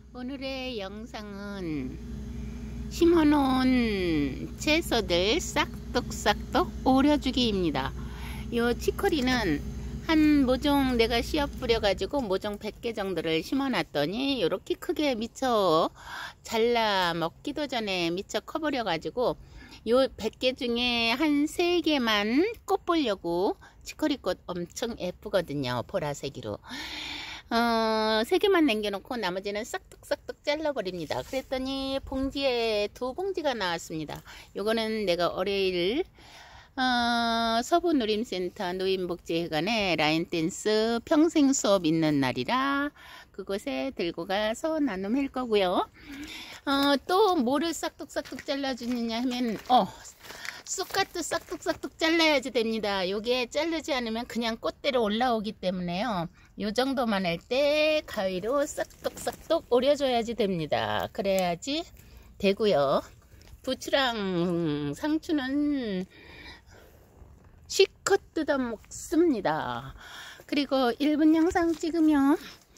오늘의 영상은 심어놓은 채소들 싹둑싹둑 오려주기입니다. 요 치커리는 한 모종 내가 씨앗 뿌려가지고 모종 100개 정도를 심어놨더니 요렇게 크게 미처 잘라 먹기도 전에 미처 커버려가지고 요 100개 중에 한 3개만 꽃 보려고 치커리꽃 엄청 예쁘거든요. 보라색으로. 3개만 남겨놓고 나머지는 싹둑싹둑 잘라버립니다. 그랬더니 봉지에 2봉지가 나왔습니다. 요거는 내가 월요일 서부누림센터 노인복지회관에 라인댄스 평생 수업 있는 날이라 그곳에 들고 가서 나눔할 거고요. 또 뭐를 싹둑싹둑 잘라주느냐 하면 쑥갓도 싹둑싹둑 잘라야지 됩니다. 요게 자르지 않으면 그냥 꽃대로 올라오기 때문에요. 요 정도만 할 때 가위로 싹둑싹둑 오려줘야지 됩니다. 그래야지 되고요. 부추랑 상추는 실컷 뜯어 먹습니다. 그리고 1분 영상 찍으면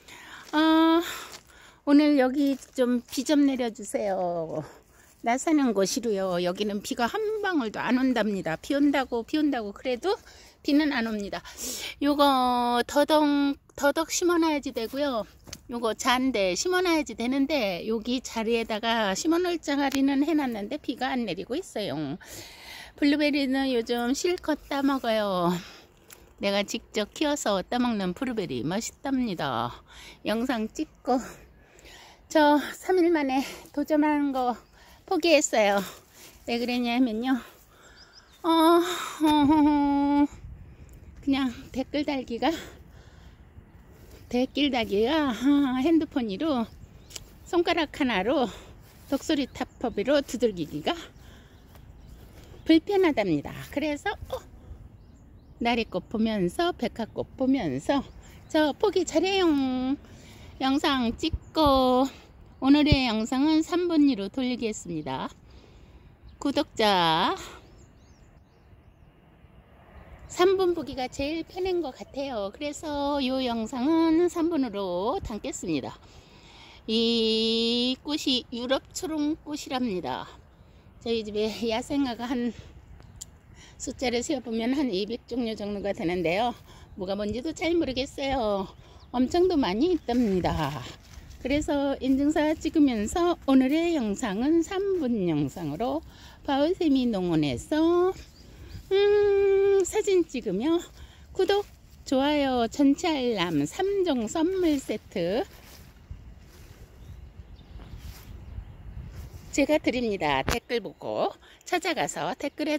오늘 여기 좀 비 좀 내려주세요. 나 사는 곳이로요. 여기는 비가 한 방울도 안 온답니다. 비 온다고 그래도 비는 안 옵니다. 요거 더덕 심어놔야지 되고요. 요거 잔데 심어놔야지 되는데 여기 자리에다가 심어놓을 자리는 해놨는데 비가 안 내리고 있어요. 블루베리는 요즘 실컷 따먹어요. 내가 직접 키워서 따먹는 블루베리 맛있답니다. 영상 찍고 저 3일 만에 도전하는 거 포기했어요. 왜 그러냐면요. 그냥 댓글 달기가 핸드폰으로 손가락 하나로 독소리 탑법으로 두들기기가 불편하답니다. 그래서 나리꽃 보면서 백화꽃 보면서 저 포기 잘해요. 영상 찍고 오늘의 영상은 3분위로 돌리겠습니다. 구독자 3분 보기가 제일 편한 것 같아요. 그래서 이 영상은 3분으로 담겠습니다. 이 꽃이 유럽 초롱꽃이랍니다. 저희 집에 야생화가 한 숫자를 세어보면 한 200종류 정도가 되는데요. 뭐가 뭔지도 잘 모르겠어요. 엄청도 많이 있답니다. 그래서 인증사 찍으면서 오늘의 영상은 3분 영상으로 바울세미 농원에서 사진 찍으며 구독, 좋아요, 전체 알람 3종 선물 세트 제가 드립니다. 댓글 보고 찾아가서 댓글에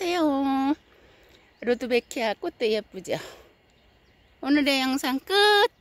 적어주세요. 로드베키아 꽃도 예쁘죠? 오늘의 영상 끝!